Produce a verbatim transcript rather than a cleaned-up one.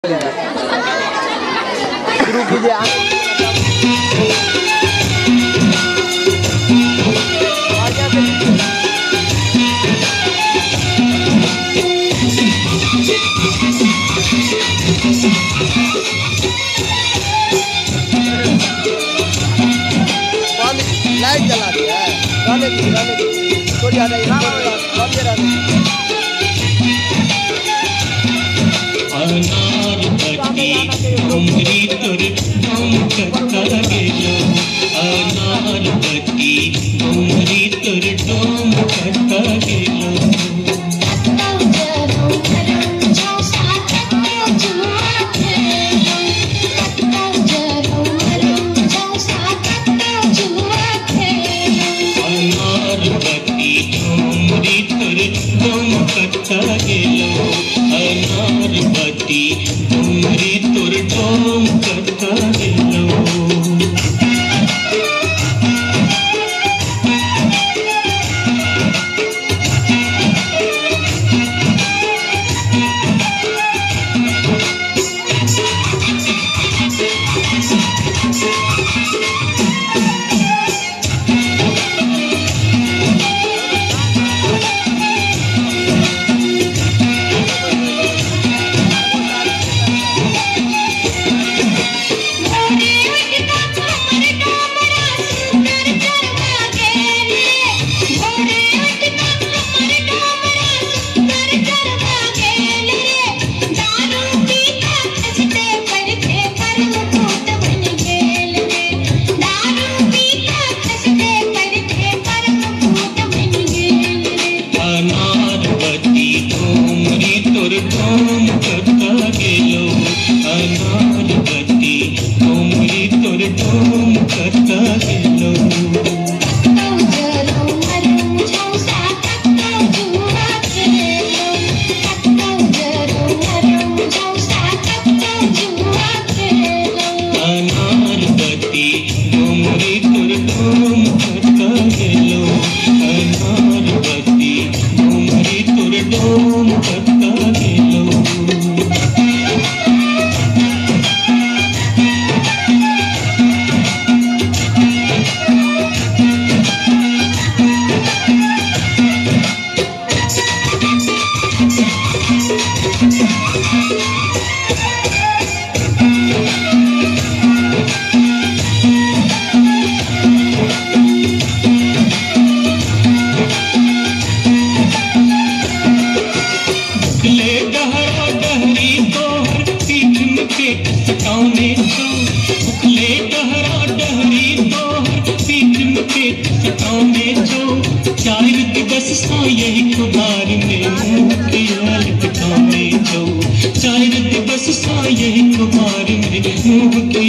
शुरू कीजिए आप। लाइट जला दिया है, रहने दीजिए रहने दीजिए, थोड़ी आ जाइए, अनार बत्ती डोंगरी तुर डोम कत्ता गेलो, अनार बत्ती डोंगरी तुर डोम कत्ता गेलो। अनार बत्ती डोंगरी तुर डोम कत्ता गेलो, अनार बत्ती डोंगरी तुर डोम कत्ता गेलो। डोम कत्ता गेलो, अनार बत्ती डोंगरी तुर डोम कत्ता गेलो। अनार बत्ती डोंगरी तुर डोम कत्ता गेलो, अनार बत्ती डोंगरी तुर डोम कत्ता गेलो। ले डहरा डहरी तोहर पीठ में पेट सटाउने छो, ले डहरा डहरी तोहर पीठ में पेट सटाउने छो। चार दिवस सा यही कुमार में मुँह की हालत खाने छो, चार दिवस सा यही कुमार में मुँह की